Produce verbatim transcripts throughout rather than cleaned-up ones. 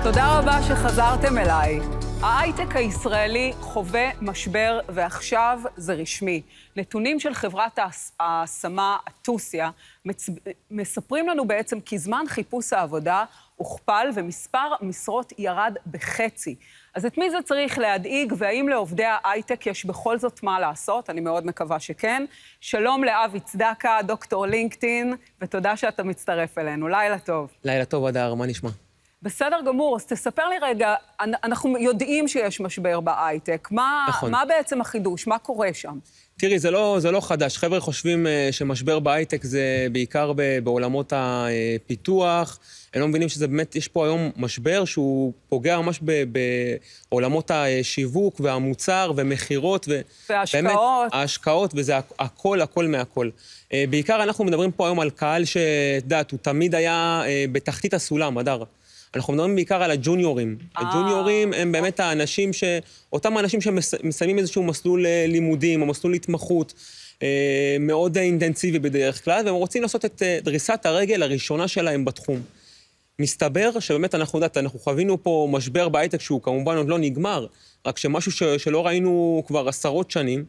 תודה רבה שחזרתם אליי. ההייטק הישראלי חווה משבר, ועכשיו זה רשמי. נתונים של חברת ההשמה אטוסיה מספרים לנו בעצם כי זמן חיפוש העבודה הוכפל ומספר משרות ירד בחצי. אז את מי זה צריך להדאיג, והאם לעובדי ההייטק יש בכל זאת מה לעשות? אני מאוד מקווה שכן. שלום לאבי צדקה, דוקטור לינקדאין, ותודה שאתה מצטרף אלינו. לילה טוב. לילה טוב, אדר, מה נשמע? בסדר גמור, אז תספר לי רגע, אנחנו יודעים שיש משבר בהייטק. מה, נכון. מה בעצם החידוש? מה קורה שם? תראי, זה לא, זה לא חדש. חבר'ה חושבים שמשבר בהייטק זה בעיקר בעולמות הפיתוח. הם לא מבינים שזה באמת, יש פה היום משבר שהוא פוגע ממש בעולמות השיווק והמוצר ומחירות. וההשקעות. באמת, ההשקעות, וזה הכל, הכל מהכל. בעיקר אנחנו מדברים פה היום על קהל שדעת, הוא תמיד היה בתחתית הסולם, אדר. אנחנו מדברים בעיקר על הג'וניורים. הג'וניורים הם באמת האנשים ש... אותם האנשים שמסיימים איזשהו מסלול לימודים, או מסלול התמחות, מאוד אינטנסיבי בדרך כלל, והם רוצים לעשות את דריסת הרגל הראשונה שלהם בתחום. מסתבר שבאמת אנחנו יודעת, אנחנו חווינו פה משבר בהייטק שהוא כמובן עוד לא נגמר, רק שמשהו ש... שלא ראינו כבר עשרות שנים,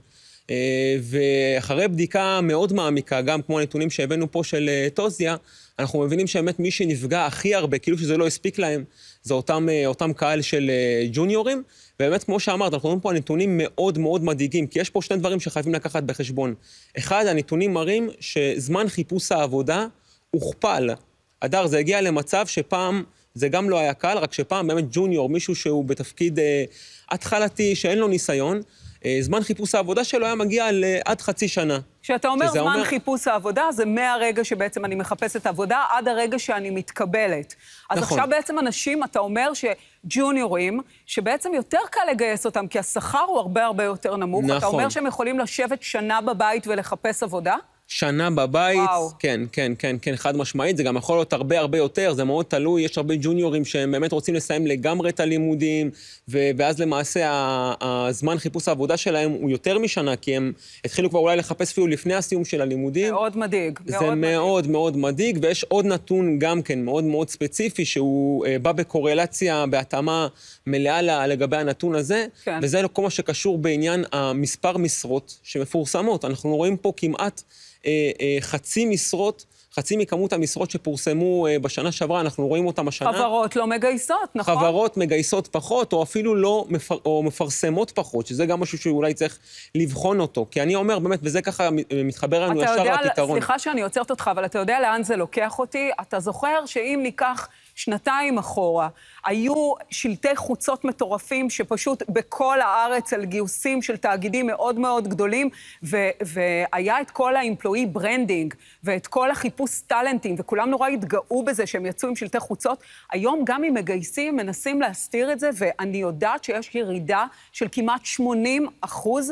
ואחרי בדיקה מאוד מעמיקה, גם כמו הנתונים שהבאנו פה של טוזיה, אנחנו מבינים שבאמת מי שנפגע הכי הרבה, כאילו שזה לא הספיק להם, זה אותם, אותם קהל של ג'וניורים, ובאמת כמו שאמרת, אנחנו רואים פה נתונים מאוד מאוד מדאיגים, כי יש פה שני דברים שחייבים לקחת בחשבון. אחד, הנתונים מראים שזמן חיפוש העבודה הוכפל. אדר, זה הגיע למצב שפעם זה גם לא היה קל, רק שפעם באמת ג'וניור, מישהו שהוא בתפקיד אה, התחלתי, שאין לו ניסיון, זמן חיפוש העבודה שלו היה מגיע לעד חצי שנה. כשאתה אומר זמן אומר... חיפוש העבודה, זה מהרגע שבעצם אני מחפשת עבודה, עד הרגע שאני מתקבלת. אז נכון. עכשיו בעצם אנשים, אתה אומר שג'וניורים, שבעצם יותר קל לגייס אותם, כי השכר הוא הרבה הרבה יותר נמוך. נכון. אתה אומר שהם יכולים לשבת שנה בבית ולחפש עבודה? שנה בבית, וואו. כן, כן, כן, כן, חד משמעית, זה גם יכול להיות הרבה הרבה יותר, זה מאוד תלוי, יש הרבה ג'וניורים שהם באמת רוצים לסיים לגמרי את הלימודים, ואז למעשה הזמן חיפוש העבודה שלהם הוא יותר משנה, כי הם התחילו כבר אולי לחפש אפילו לפני הסיום של הלימודים. מאוד מדאיג. זה מאוד מאוד, מאוד מדאיג, ויש עוד נתון גם כן, מאוד מאוד ספציפי, שהוא בא בקורלציה, בהתאמה מלאה לגבי הנתון הזה, כן. וזה כל מה שקשור בעניין המספר משרות שמפורסמות. אנחנו רואים פה כמעט חצי משרות, חצי מכמות המשרות שפורסמו בשנה שעברה, אנחנו רואים אותם השנה. חברות לא מגייסות, נכון? חברות מגייסות פחות, או אפילו לא מפר, או מפרסמות פחות, שזה גם משהו שאולי צריך לבחון אותו. כי אני אומר, באמת, וזה ככה מתחבר לנו ישר יודע, לפתרון. סליחה שאני עוצרת אותך, אבל אתה יודע לאן זה לוקח אותי? אתה זוכר שאם ניקח שנתיים אחורה, היו שלטי חוצות מטורפים שפשוט בכל הארץ על גיוסים של תאגידים מאוד מאוד גדולים, ו- והיה את כל האמפלואי ברנדינג, ואת כל החיפוש טלנטים, וכולם נורא התגאו בזה שהם יצאו עם שלטי חוצות. היום גם אם מגייסים, מנסים להסתיר את זה, ואני יודעת שיש ירידה של כמעט שמונים אחוז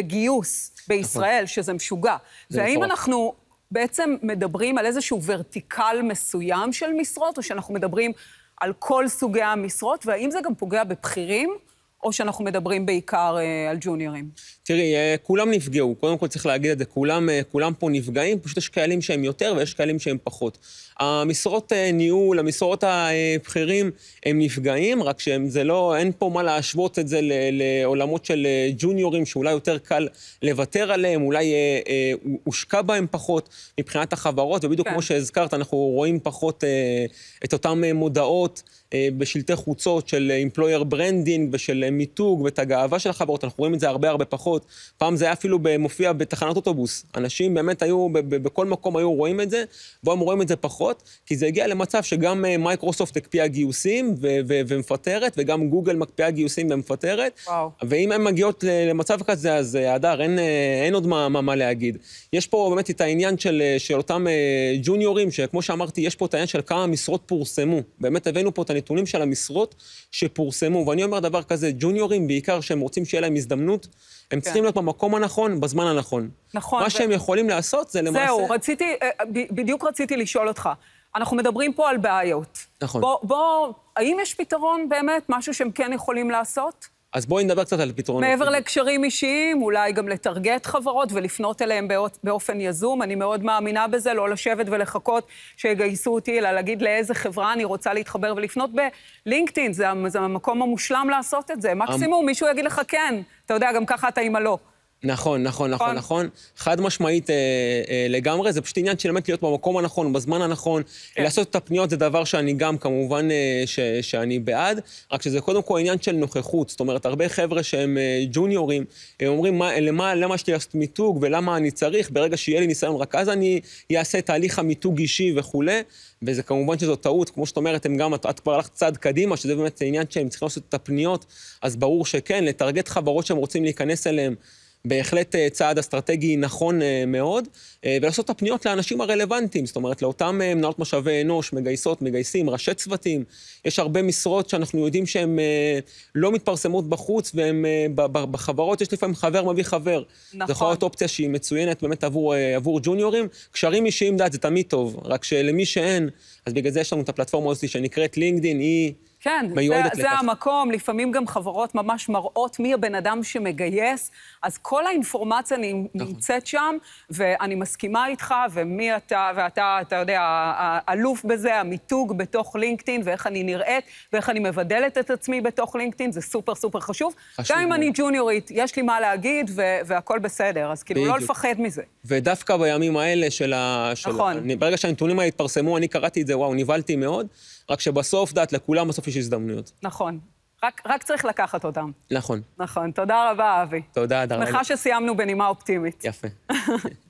בגיוס בישראל, שזה משוגע. והאם אנחנו בעצם מדברים על איזשהו ורטיקל מסוים של משרות, או שאנחנו מדברים על כל סוגי המשרות, והאם זה גם פוגע בבחירים, או שאנחנו מדברים בעיקר אה, על ג'וניורים? תראי, כולם נפגעו, קודם כל צריך להגיד את זה, כולם, כולם פה נפגעים, פשוט יש קהלים שהם יותר ויש קהלים שהם פחות. המשרות ניהול, המשרות הבכירים, הם נפגעים, רק שזה לא, אין פה מה להשוות את זה לעולמות של ג'וניורים, שאולי יותר קל לוותר עליהם, אולי אה, אה, הושקע בהם פחות מבחינת החברות, ובדיוק כן. כמו שהזכרת, אנחנו רואים פחות אה, את אותם מודעות, בשלטי חוצות של employer branding ושל מיתוג ואת הגאווה של החברות, אנחנו רואים את זה הרבה הרבה פחות. פעם זה היה אפילו מופיע בתחנת אוטובוס. אנשים באמת היו, בכל מקום היו רואים את זה, והם רואים את זה פחות, כי זה הגיע למצב שגם מייקרוסופט הקפיאה גיוסים ומפטרת, וגם גוגל מקפיאה גיוסים ומפטרת. וואו. ואם הן מגיעות למצב כזה, אז אדר, אין, אין עוד מה, מה, מה להגיד. יש פה באמת את העניין של, של אותם ג'וניורים, שכמו שאמרתי, יש פה את העניין של כמה משרות פורסמו. באמת הבאנו פה את הנתונים של המשרות שפורסמו, ואני אומר דבר כזה, ג'וניורים בעיקר שהם רוצים שיהיה להם הזדמנות, הם צריכים להיות במקום הנכון, בזמן הנכון. נכון. מה שהם יכולים לעשות זה למעשה... זהו, רציתי, בדיוק רציתי לשאול אותך. אנחנו מדברים פה על בעיות. נכון. בוא, בוא, האם יש פתרון באמת, משהו שהם כן יכולים לעשות? אז בואי נדבר קצת על פתרונות. מעבר לקשרים אישיים, אולי גם לטרגט חברות ולפנות אליהם באופן יזום. אני מאוד מאמינה בזה, לא לשבת ולחכות שיגייסו אותי, אלא להגיד לאיזה חברה אני רוצה להתחבר ולפנות בלינקדאין. זה, זה המקום המושלם לעשות את זה. מקסימום מישהו יגיד לך כן. אתה יודע, גם ככה אתה עם הלא. נכון, נכון, נכון, נכון. חד משמעית אה, אה, לגמרי, זה פשוט עניין של באמת להיות במקום הנכון, בזמן הנכון. כן. לעשות את הפניות זה דבר שאני גם כמובן אה, ש, שאני בעד, רק שזה קודם כל עניין של נוכחות. זאת אומרת, הרבה חבר'ה שהם אה, ג'וניורים, הם אומרים, מה, למה, למה יש לי לעשות מיתוג ולמה אני צריך, ברגע שיהיה לי ניסיון, רק אז אני אעשה תהליך המיתוג אישי וכו'. וזה כמובן שזו טעות, כמו שאת אומרת, הם גם, את, את כבר הלכת צעד קדימה, שזה באמת עניין שהם צריכים לעשות את הפניות, אז ברור שכן, לטרגט חברות שהם רוצים להיכנס אליהם, בהחלט צעד אסטרטגי נכון מאוד, ולעשות את הפניות לאנשים הרלוונטיים, זאת אומרת, לאותם מנהלות משאבי אנוש, מגייסות, מגייסים, ראשי צוותים. יש הרבה משרות שאנחנו יודעים שהן לא מתפרסמות בחוץ, והן בחברות, יש לפעמים חבר מביא חבר. נכון. זו יכולה להיות אופציה שהיא מצוינת באמת עבור, עבור ג'וניורים. קשרים אישיים, דעת, זה תמיד טוב, רק שלמי שאין, אז בגלל זה יש לנו את הפלטפורמה הזאת שנקראת לינקדין, היא... כן, זה, זה המקום, לפעמים גם חברות ממש מראות מי הבן אדם שמגייס, אז כל האינפורמציה נמצאת שם, ואני מסכימה איתך, ומי אתה, ואתה, אתה יודע, האלוף בזה, המיתוג בתוך לינקדין, ואיך אני נראית, ואיך אני מבדלת את עצמי בתוך לינקדין, זה סופר סופר חשוב. חשוב גם אם אני ג'וניורית, יש לי מה להגיד, והכל בסדר, אז כאילו לא לפחד מזה. ודווקא בימים האלה של ה... נכון. ברגע שהנתונים האלה התפרסמו, אני קראתי את זה, וואו, ניבלתי מאוד. רק שבסוף, דעת, לכולם בסוף יש הזדמנויות. נכון. רק, רק צריך לקחת אותם. נכון. נכון. תודה רבה, אבי. תודה, דרלי. שמחה שסיימנו בנימה אופטימית. יפה.